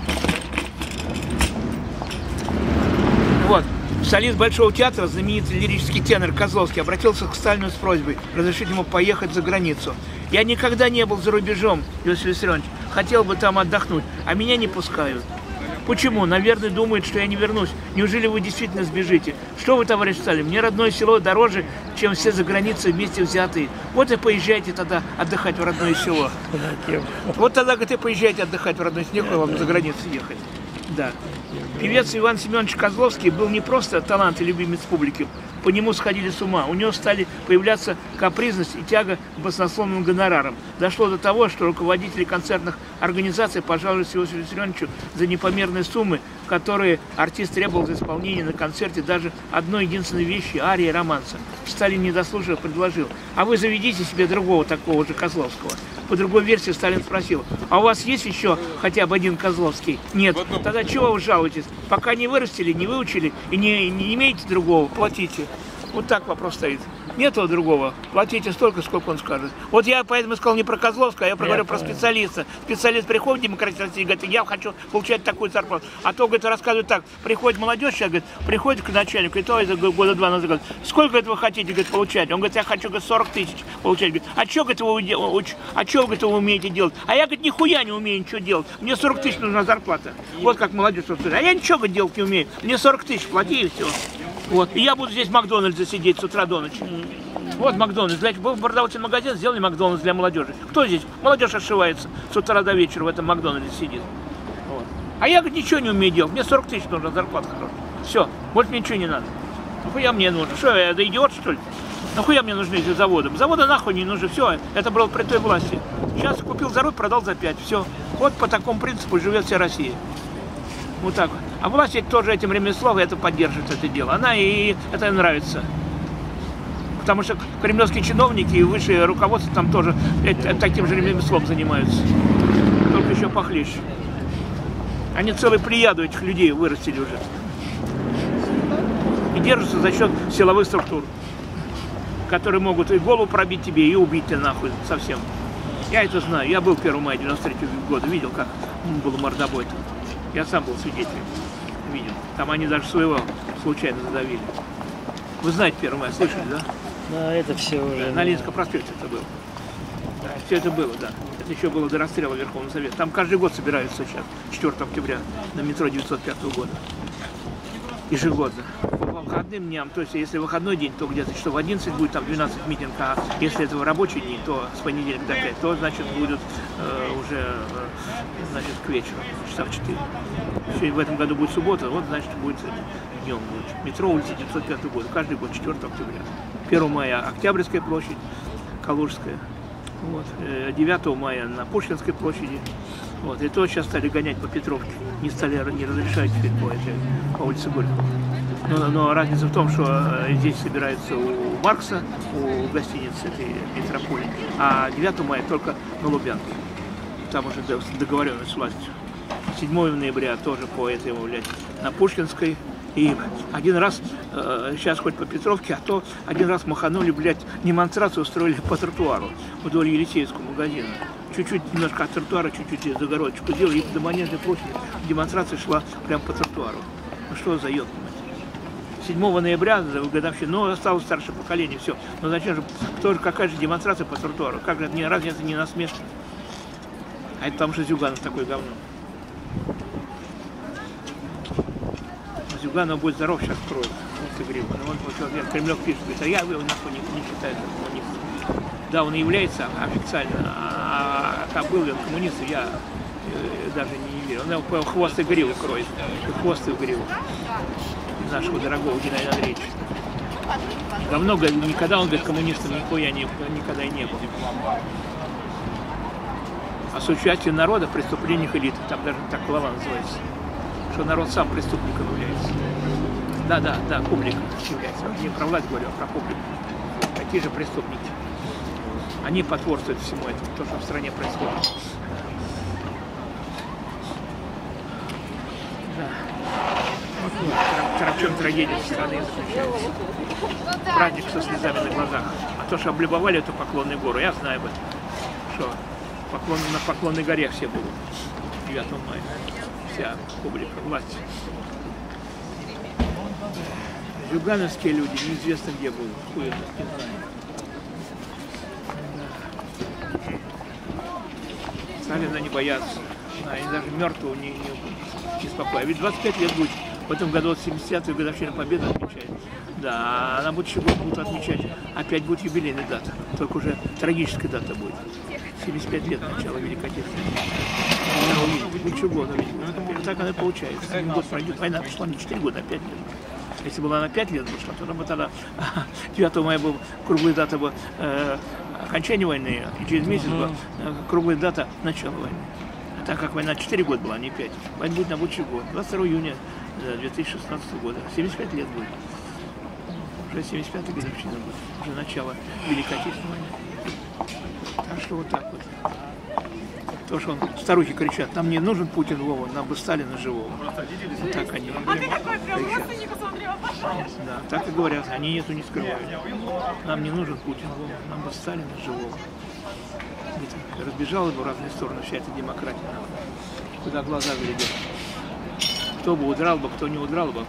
A: Вот. Солист Большого театра, знаменитый лирический тенор Козловский, обратился к Сталину с просьбой разрешить ему поехать за границу. «Я никогда не был за рубежом, Иосиф Виссарионович, хотел бы там отдохнуть, а меня не пускают». «Почему? Наверное, думают, что я не вернусь. Неужели вы действительно сбежите? Что вы, товарищ Сталин, мне родное село дороже, чем все за границей вместе взятые. Вот и поезжайте тогда отдыхать в родное село». Вот тогда, говорит, и поезжайте отдыхать в родное село, нехуй вам за границу ехать. Да. Певец Иван Семенович Козловский был не просто талант и любимец публики, по нему сходили с ума. У него стали появляться капризность и тяга к баснословным гонорарам. Дошло до того, что руководители концертных организаций пожаловались Иосифу Виссарионовичу за непомерные суммы, которые артист требовал за исполнение на концерте даже одной единственной вещи – арии романса. Сталин, не дослушав, предложил: «А вы заведите себе другого такого же Козловского». По другой версии Сталин спросил: «А у вас есть еще хотя бы один Козловский?» «Нет». «Тогда чего вы жалуетесь? Пока не вырастили, не выучили и не, не имеете другого, платите». Вот так вопрос стоит. Нет другого. Платите столько, сколько он скажет. Вот я поэтому сказал не про Козловского, а я проговорю про специалиста. Специалист приходит в демократию России и говорит: я хочу получать такую зарплату. А то, говорит, рассказывают так. Приходит молодежь, сейчас, говорит, приходит к начальнику, и то это года два назад, говорит: сколько это вы хотите, говорит, получать? Он говорит: я хочу, говорит, сорок тысяч получать. Говорит: а что, говорит, вы, а что, говорит, вы умеете делать? А я, говорит, нихуя не умею ничего делать. Мне сорок тысяч нужна зарплата. Вот как молодежь говорит: а я ничего, говорит, делать не умею. Мне сорок тысяч плати, и все. Вот. И я буду здесь в Макдональдсе сидеть с утра до ночи. Вот Макдональдс. Был продовольственный магазин, сделали Макдональдс для молодежи. Кто здесь? Молодежь ошивается с утра до вечера в этом Макдональдсе сидит. Вот. А я, говорит, ничего не умею делать. Мне сорок тысяч нужно, зарплата хорошая. Все, больше мне ничего не надо. Нахуя мне нужно? Что, я да идиот, что ли? Нахуя мне нужны эти заводы? Заводы нахуй не нужны. Все, это было при той власти. Сейчас купил за рубль, продал за пять. Все. Вот по такому принципу живет вся Россия. Вот так вот. А власть тоже этим ремеслом это поддерживает, это дело. Она и это нравится. Потому что кремлевские чиновники и высшее руководство там тоже таким же ремеслом занимаются. Только еще похлеще. Они целую плеяду этих людей вырастили уже. И держатся за счет силовых структур, которые могут и голову пробить тебе, и убить тебя нахуй совсем. Я это знаю. Я был первого мая девяносто третьего года, видел, как был мордобой. Я сам был свидетелем, видел. Там они даже своего случайно задавили. Вы знаете первое мая, слышали, да?
B: Да, это все уже...
A: На Ленинском проспекте это было. Да, все это было, да. Это еще было до расстрела Верховного Совета. Там каждый год собираются сейчас, четвёртого октября, на метро девятьсот пятого года. Ежегодно. По выходным дням, то есть если выходной день, то где-то часов в одиннадцать будет, там двенадцать митинг, а если это рабочий день, то с понедельника до пять, то значит будут э, уже э, значит, к вечеру, часа в четыре. Еще в этом году будет суббота, вот значит будет днем будет. Метро улица девятьсот пятого года, каждый год, четвёртого октября. первого мая Октябрьская площадь, Калужская. Вот. девятого мая на Пушкинской площади. Вот. И то сейчас стали гонять по Петровке. Не стали не разрешать теперь по, этой, по улице Горького. Но, но разница в том, что здесь собираются у Маркса, у гостиницы этой метрополии, а девятого мая только на Лубянке. Там уже договоренность с властью. седьмого ноября тоже по этой, блядь, на Пушкинской. И один раз, э, сейчас хоть по Петровке, а то один раз маханули, блядь, демонстрацию устроили по тротуару вдоль Елисеевского магазина. Чуть-чуть немножко от тротуара, чуть-чуть загородочку делали, и до Манежной площади демонстрация шла прямо по тротуару. Ну что за ёб, седьмого ноября, годовщина, ну, осталось старшее поколение, все. Но зачем же, тоже какая же демонстрация по тротуару? Как же, не, разве это не насмешка? А это потому что Зюганов такой говно. Зюганов будет здоров, сейчас кроет. Вот и ну, он, вот, Кремлев пишет, говорит: а я его нахуй не, не считаю коммунистом. Да, он и является официально, а как был он коммунистом, я э, даже не верил. Он его по хвост и гриву кроет. И хвост и гриву нашего дорогого Геннадия Андреевича. Давно, никогда он, говорит, коммунистом нихуя не, никогда и не был. А с участием народа в преступлениях элиты, там даже так глава называется, что народ сам преступником является. Да, да, да, публика является. Не про власть говорю, а про публику. Такие же преступники. Они потворствуют всему этому, то, что в стране происходит. Да. Вот в чем трагедия страны заключается. Праздник со слезами на глазах. А то, что облюбовали эту Поклонную гору, я знаю об этом. Что поклон, на Поклонной горе все будут. девятого мая. Вся публика, власть. Зюгановские люди неизвестно где будут. Хуй это, не знаю. Сталина не боятся. Они даже мертвого не, не, не спокойно. Ведь двадцать пять лет будет. В этом году семидесятую годовщину Победы отмечает. Да, она будет еще год будут отмечать. Опять будет юбилейная дата. Только уже трагическая дата будет. семьдесят пять лет начала Великой Отечественной. Ничего, но ведь так оно и получается. Один год пройдет, война пошла не четыре года, а пять лет. Если была на пять лет пошла, то бы тогда девятого мая была круглая дата бы, э, окончания войны, и через месяц была э, круглая дата начала войны. А так как война четыре года была, а не пять, война будет на будущий год. двадцать второго июня две тысячи шестнадцатого года. семьдесят пять лет будет. Уже семьдесят пятая годовщина будет. Уже начало Великой Отечественной войны. Так что вот так вот. То, что он, старухи кричат, нам не нужен Путин Вова, нам бы Сталина живого. Вот так они кричат. Да, так и говорят, они эту не скрывают. Нам не нужен Путин Вова, нам бы Сталина живого. Где-то разбежалась бы в разные стороны вся эта демократия. Куда глаза глядят. Кто бы удрал бы, кто не удрал бы.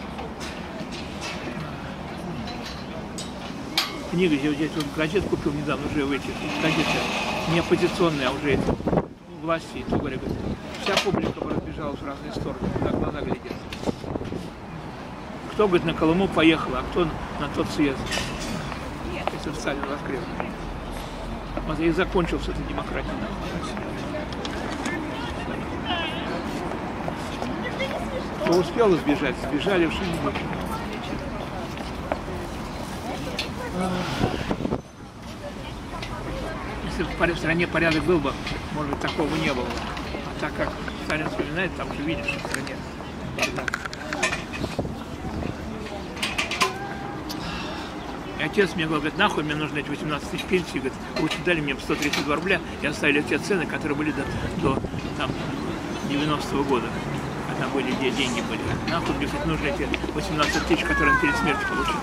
A: Книга, я здесь вот газет купил недавно уже в этих газеты, не оппозиционные, а уже это, власти, то говорят, вся публика разбежалась в разные стороны, куда глаза глядят. Кто, говорит, на Колыму поехал, а кто на тот съезд. Это Сталин воскрес. Вот и закончился эта демократия. Кто успел избежать, сбежали в что-нибудь. Если бы в стране порядок был бы, может быть, такого не было. А так как Сталин вспоминает, там уже видишь, что в стране бардак. И отец мне говорит, нахуй мне нужны эти восемнадцать тысяч пенсий, говорит, лучше дали мне сто тридцать два рубля и оставили те цены, которые были до, до там, девяностого года. Когда были, где деньги были. Нахуй мне говорит, нужны эти восемнадцать тысяч, которые он перед смертью получил.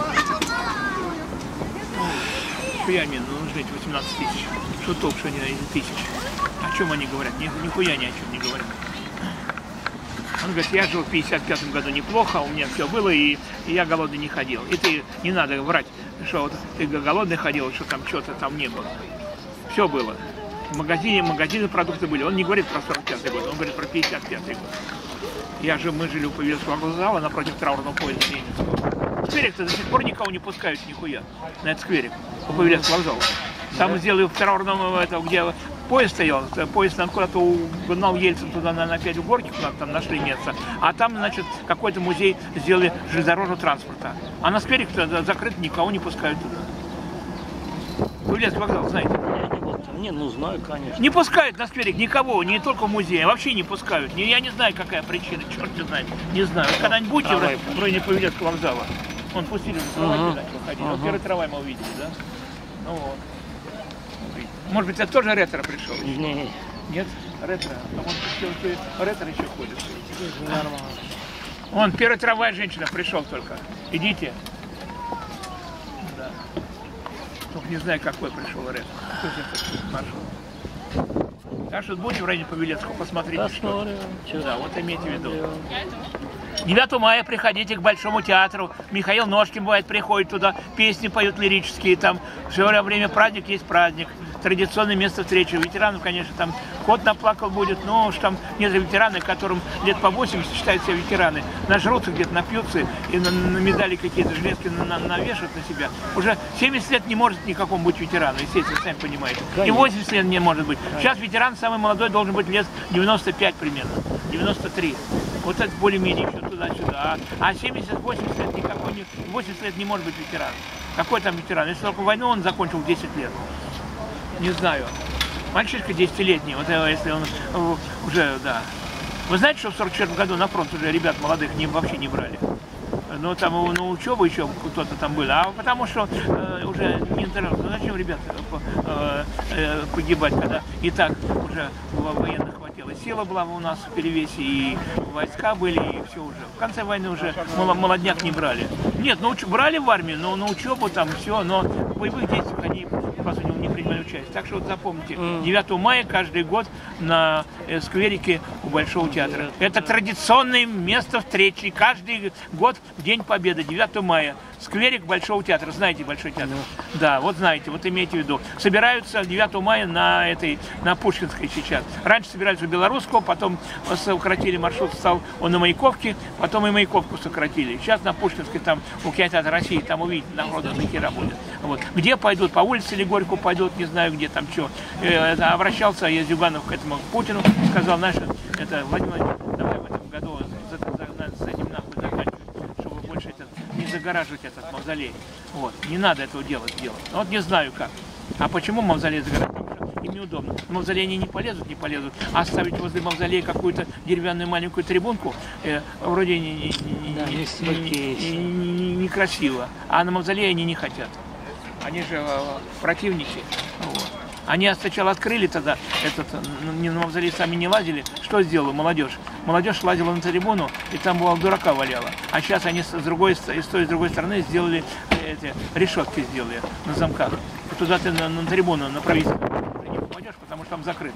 A: Нихуя мне нужны эти восемнадцать тысяч. Что толк, что они на эти тысячи? О чем они говорят? Нихуя ни о чем не говорят. Он говорит, я жил в пятьдесят пятом году неплохо, у меня все было, и, и я голодный не ходил. И ты не надо врать, что вот ты голодный ходил, что там что-то там не было. Все было. В магазине, магазины продукты были. Он не говорит про сорок пятый год, он говорит про пятьдесят пятый год. Я же, мы жили у Павелецкого вокзала напротив траурного поезда Ленинского. В скверик-то до сих пор никого не пускают нихуя на этот скверик у Павелецкого вокзала. Там да. Сделали в траурном, это, где поезд стоял, поезд там куда-то угнал Ельцин туда на, на пять угорки, куда там нашли место. А там, значит, какой-то музей сделали железнодорожного транспорта. А на скверик-то закрыт, никого не пускают туда. Павелецкий вокзал, знаете?
B: Я не был там. Не, ну знаю, конечно.
A: Не пускают на скверик никого, не только в музее, вообще не пускают. Я не знаю, какая причина, черт не знает, не знаю. Когда-нибудь будете а в районе Павелецкого вокзала? Он пустили, uh-huh. начал ходить. Uh-huh. Вот первый трамвай мы увидели, да? Ну вот. Может быть, это тоже ретро пришел?
B: Не.
A: Нет? Ретро? А он что ретро еще ходит?
B: Нормально.
A: Вон, первый трамвай женщина пришел только. Идите. Да. Только не знаю, какой пришел ретро. Кто же это маршрут? Так что будете в районе Павелецкого, посмотрите,
B: Посмотрим.
A: что. Да, вот имейте в виду. девятого мая приходите к Большому театру. Михаил Ножкин, бывает, приходит туда, песни поют лирические. Там все время праздник есть праздник. Традиционное место встречи. Ветеранов, конечно, там кот наплакал будет, но уж там нет ветераны, которым лет по восемьдесят считают себя ветераны. Нажрутся где-то, напьются и на, на медали какие-то железки на, на, навешивают на себя. Уже семьдесят лет не может никакому быть ветераном, естественно, сами понимаете. И восемьдесят лет не может быть. Сейчас ветеран самый молодой должен быть лет девяносто пять примерно, девяносто три. Вот это более-менее еще туда-сюда. А, а семьдесят-восемьдесят лет никакой не, восемьдесят лет не может быть ветеран. Какой там ветеран? Если только войну он закончил десять лет. Не знаю. Мальчишка десятилетний, вот если он уже, да. Вы знаете, что в сорок четвёртом году на фронт уже ребят молодых не, вообще не брали? Ну, там на учебу еще кто-то там был, а потому что э, уже не интересно. Ну, зачем, ребята, э, э, погибать, когда и так уже военных хватило. Сила была у нас в перевесе, и войска были, и все уже. В конце войны уже молодняк не брали. Нет, ну, брали в армию, но на учебу там все, но в боевых действиях они просто не принимали участие. Так что вот запомните, девятого мая каждый год на э, скверике у Большого театра. Это традиционное место встречи. Каждый год День Победы, девятого мая. Скверик Большого театра. Знаете Большой театр? Да, вот знаете, вот имейте в виду. Собираются девятого мая на этой, на Пушкинской сейчас. Раньше собирались у Белорусского, потом сократили маршрут, стал он на Маяковке, потом и Маяковку сократили. Сейчас на Пушкинской, там у кинотеатра России, там увидите, народу на хера будет. Вот. Где пойдут? По улице или Горьку пойдут, не знаю где там что. Э, обращался я Зюганов к этому к Путину, сказал, наш, это Владимир Владимирович, давай в этом году за, за, за, с этим нахуй заканчивать, чтобы больше это, не загораживать этот мавзолей. Вот. Не надо этого делать, делать. Вот не знаю как. А почему мавзолей загораживать? Потому что им неудобно. В мавзолей они не полезут, не полезут. А оставить возле мавзолея какую-то деревянную маленькую трибунку, э, вроде не, не, не,
B: да,
A: не, не, не, не, не красиво. А на мавзолее они не хотят. Они же э, противники. Вот. Они сначала открыли тогда, этот, не на мавзолей сами не лазили. Что сделала молодежь? Молодежь лазила на трибуну, и там была дурака валяла. А сейчас они с другой, с той и с другой стороны сделали эти решетки, сделали на замках. И туда ты на, на трибуну, на правительство не попадешь, потому что там закрыто.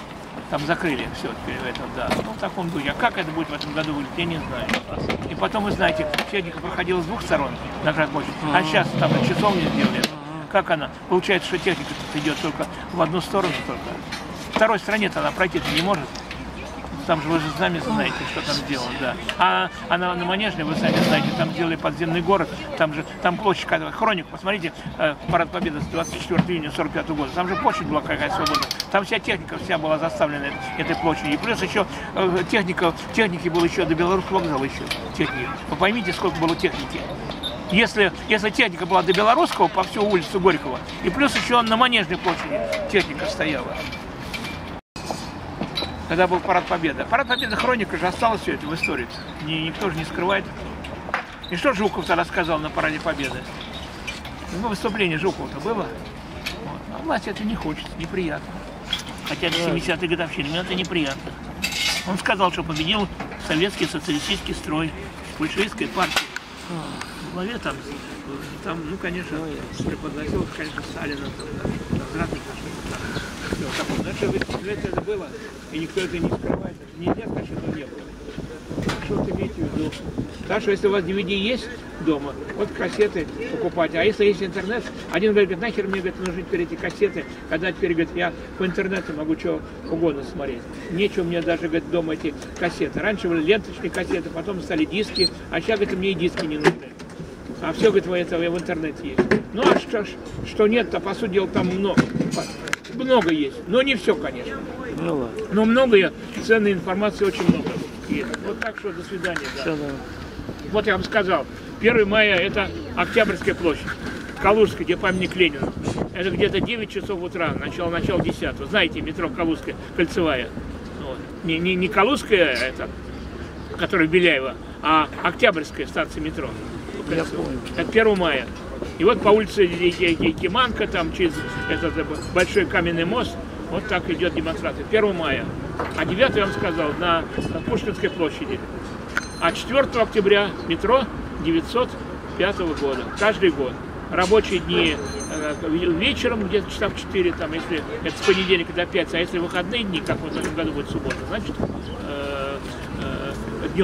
A: Там закрыли все это, да. Ну, в таком духе. А как это будет в этом году выглядеть, я не знаю. И потом, вы знаете, техника проходила с двух сторон на Красной площади, а сейчас там часовню сделали. Как она? Получается, что техника идет только в одну сторону только. Второй стороне-то она пройти-то не может. Там же вы же сами знаете, что там сделано, да. А, а на, на Манежной, вы сами знаете, там сделали подземный город, там же, там площадь, хроник, посмотрите, э, парад Победы с двадцать четвёртого июня сорок пятого года, там же площадь была какая свободная, там вся техника вся была заставлена этой площадью, и плюс еще э, техника, техники было еще до Белорусского вокзала еще, техники. Вы поймите, сколько было техники. Если, если техника была до Белорусского, по всю улицу Горького, и плюс еще на Манежной площади техника стояла. Когда был парад Победы. Парад Победы, хроника же осталась все это в истории. Ни, никто же не скрывает. И что Жуков-то рассказал на параде Победы? Ну, выступление Жукова-то было. Вот. А власть это не хочет, неприятно. Хотя это семидесятые годовщины, мне это неприятно. Он сказал, что победил советский социалистический строй, большевистская партия. В главе там, там, ну, конечно, преподносил, конечно, Сталина, там, Здравствуйте, что-то. Значит, это было, и никто это не скрывает. Нельзя сказать, что это не было. Что вот имейте в виду? Так что если у вас ди ви ди есть дома, вот кассеты покупать. А если есть интернет, один говорит, нахер мне, говорит, нужны теперь эти кассеты, когда теперь, говорит, я по интернету могу что угодно смотреть. Нечего мне даже, говорит, дома эти кассеты. Раньше были ленточные кассеты, потом стали диски, а сейчас, говорит, мне и диски не нужны. А все, говорит, этого в интернете есть. Ну, а что, что нет-то, по сути дела, там много. Много есть, но не все, конечно.
B: Ну,
A: но много ценной информации, очень много есть. Вот так что, до свидания. Да.
B: Все, да.
A: Вот я вам сказал, первое мая это Октябрьская площадь, Калужская, где памятник Ленину. Это где-то девять часов утра, начало, начало десятого. Знаете, метро Калужская, Кольцевая. Вот. Не, не, не Калужская, это, которая Беляева, а Октябрьская станция метро. Это первое мая. И вот по улице Киманка, там через этот большой каменный мост, вот так идет демонстрация. первое мая. А девятое, я вам сказал, на, на Пушкинской площади. А четвёртого октября метро девятьсот пятого года. Каждый год. Рабочие дни э, вечером, где-то часа в четыре, там, если это с понедельника до пятницы, а если выходные дни, как вот в этом году будет суббота, значит, э, э, днем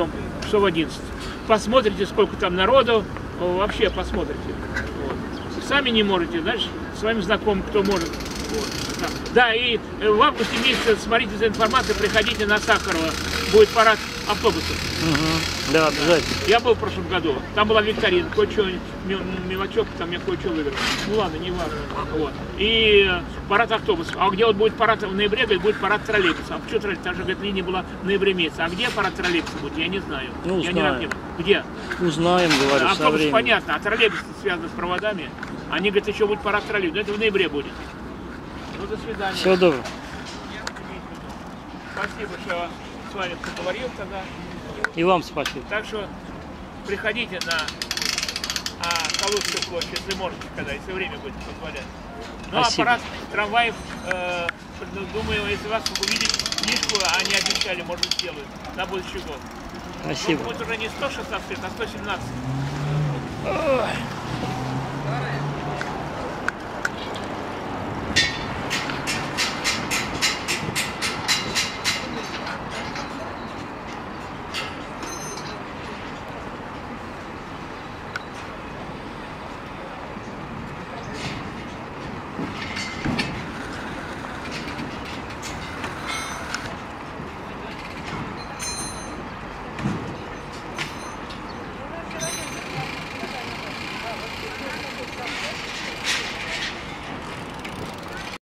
A: часов одиннадцать. Посмотрите, сколько там народу, вообще посмотрите. Вот. Сами не можете, знаешь, своим знакомым, кто может. Вот. Да, и в августе месяце смотрите за информацией, приходите на Сахарова, будет парад автобусов.
B: Угу. Да, обязательно.
A: Я был в прошлом году, там была викторина, кое-что, мелочевка, там я кое-что выиграл. Ну ладно, не важно. Вот. И парад автобусов. А где вот будет парад в ноябре, говорит, будет парад троллейбусов. А почему троллейбус? Там же, говорит, линия была в ноябре месяце. А где парад троллейбусов будет, я не знаю.
B: Ну,
A: я
B: узнаем.
A: не Где?
B: Узнаем, говорю, со
A: Автобус
B: временем.
A: понятно, а троллейбус связан с проводами. Они говорят, еще будет парад троллейбусов. Но это в ноябре будет. Ну, до свидания.
B: Всего доброго.
A: Спасибо, что я с вами поговорил тогда.
B: И вам спасибо.
A: Так что приходите на а, Калужскую площадь, если можете, когда, если время будет позволять. Ну,
B: Спасибо.
A: аппарат трамваев, э, думаю, если вас увидеть книжку, они обещали, может, сделают на будущий год.
B: Спасибо.
A: Ну, будет уже не сто шестнадцать лет, а сто семнадцать.
B: Ой.